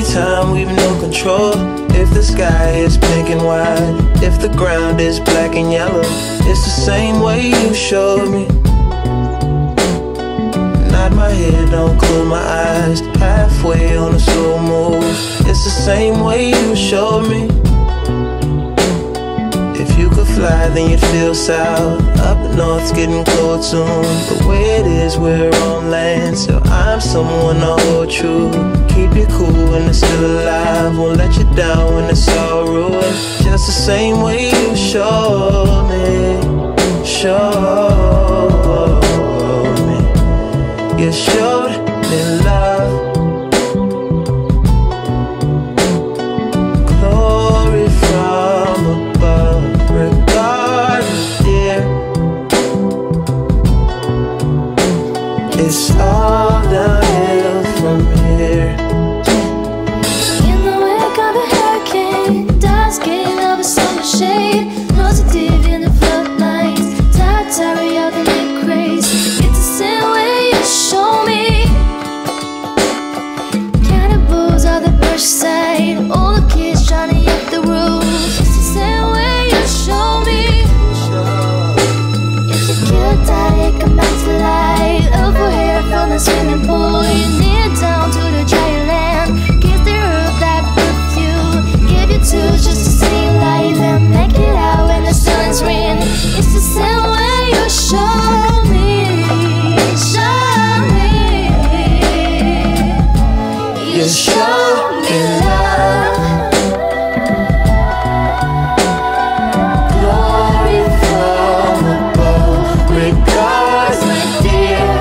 time we've no control. If the sky is pink and white, if the ground is black and yellow, it's the same way you showed me. Nod my head, don't close my eyes, halfway on a slow move. It's the same way you showed me. If you could fly, then you'd feel south. Up north's getting cold soon. The way it is, we're on land, so I'm someone to hold true. Keep you cool when it's still alive, won't let you down when it's all ruined. Just the same way you showed me, showed me. You showed me love, glory from above. Regardless, dear, it's all downhill from here. In the wake of a hurricane, dark skin of a summer shade, lost deep in the floodlights, territory of the lake craze. It's the same way you show me. Cannibals of the brush side, all the kids trying to hit the roof. It's the same way you show me. If you kill daddy, come back to life. Over here from the swimming pool, you kneel down to the dry land. Kiss the roof that birthed you, give you two just to stay alive and make it out when the sun's ring. It's the same way you show me, show me. You show me love, Glory from above. Regardless, dear,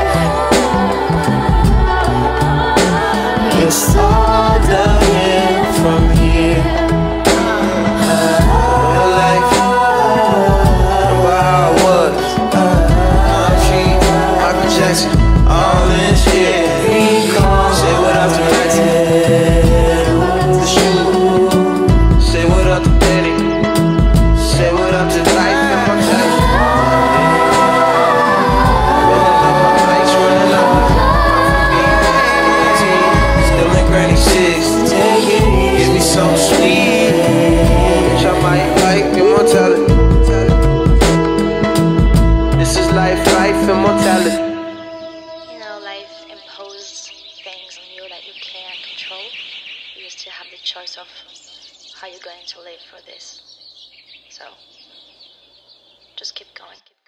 it's all downhill from here. Real life, where I was, Michael Jackson, all this shit. Say what up to the shoe. Say what up to Betty. Say what up to life and mortality. Rolling up my face, running up. Still in granny six. Give me so sweet. Bitch, I might like immortality. This is life, life, immortality. You know, life imposes things on you that you can't control. You still have the choice of how you're going to live for this. So, just keep going.